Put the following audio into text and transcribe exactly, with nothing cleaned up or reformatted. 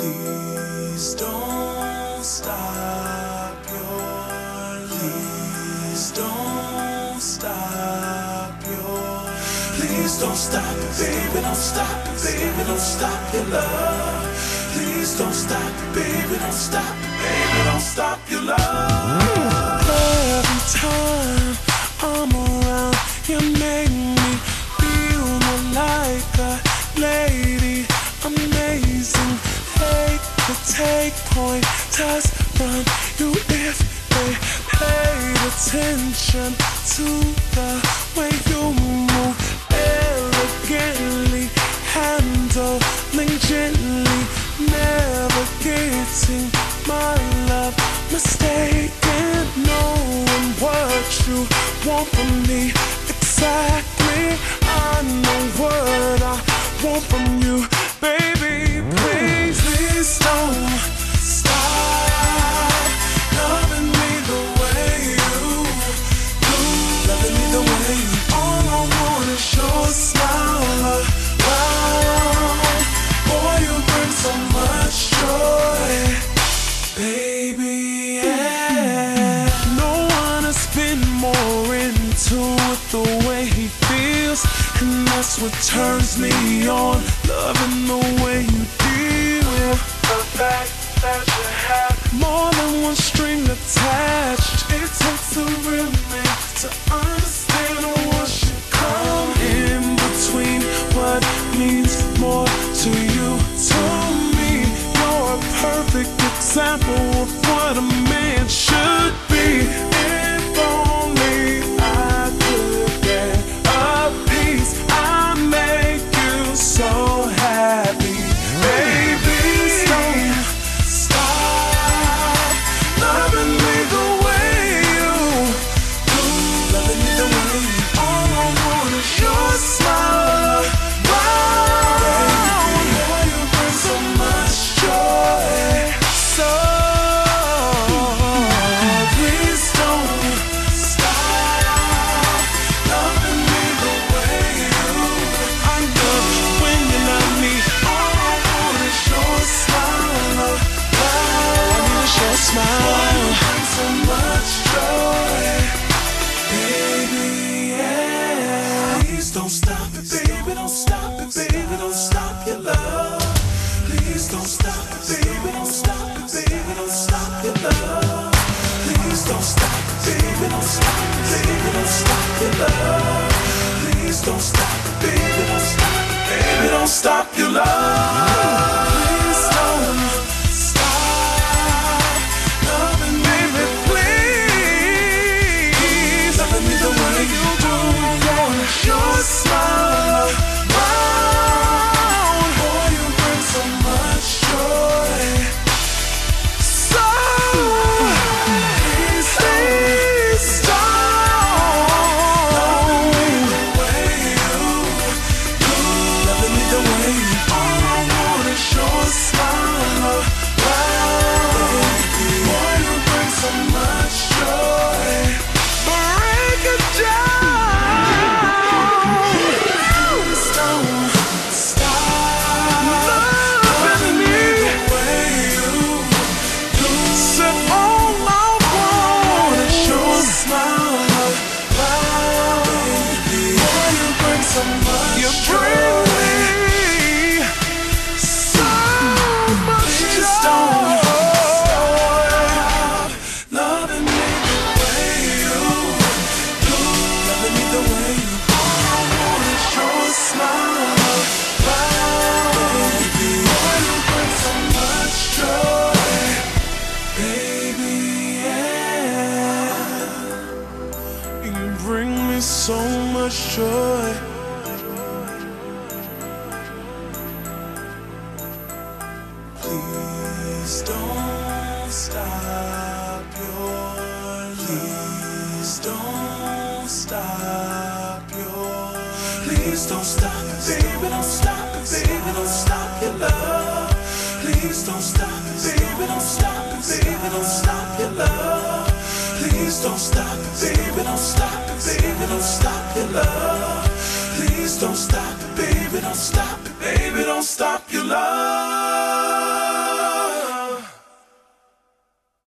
Please don't stop your Please don't stop your Please don't stop it, baby, don't stop it, baby, don't stop your love. Please don't stop it, baby, don't stop it, baby, don't stop your love. Every time I'm around, you make me feel more like a lady, amazing. Take the take pointers from you if they paid attention to the way you move, elegantly, handling gently, navigating my love, mistaken, knowing what you want from me exactly. I know what I want from you, baby. Please, please don't stop loving me the way you do, loving me the way you do. All I want is your smile. Wow, boy, you bring so much joy, baby. Yeah. No one has been more into it the way he feels, and that's what turns me on. Loving the way you deal with the fact that you have more than one string attached. It takes a real man to understand what should come in between. What means more to you, to me. You're a perfect example of what a man should be. If only I could get a piece, I'd make you so happy, baby. Don't stop loving me the way you do, loving me the way you do. All I want is your smile. Wow, boy, you bring so much joy. So please don't stop loving me the way you do. I love when you're not me. All I want is your smile. Wow, I need your smile. You bring so much joy, baby. Yeah. Please don't stop it, baby. Don't stop it, baby. Don't stop your love. Please don't stop it, baby. Don't stop it, baby. Don't stop your love. Please don't stop it, baby. Don't stop it, baby. Don't stop your love. Please don't stop it, baby. Don't stop it, baby. Don't stop your love. Please don't stop loving me, baby. Please loving me the way you do. Want your smile. Wow, boy, you bring so much joy. So please, please stop loving me the way you do, loving me the way you do. All I want is your smile. Wow, boy, you bring so much joy. Break it down. Please don't stop loving me the way you do. Said all I want is your smile. Wow, boy, you bring so much you bring me so much joy. Please don't stop loving me the way you do, loving me the way you do. All I want is your smile. Wow, boy, you bring so much joy, baby. Yeah, you bring me so much joy. Please don't stop your Please don't stop your Please don't stop it, baby, don't stop it, baby, don't stop your love. Please don't stop it, baby, don't stop it, baby, don't stop your love. Please don't stop it, baby, don't stop it, baby, don't stop your love. Please don't stop it, baby, don't stop it, baby, don't stop your love.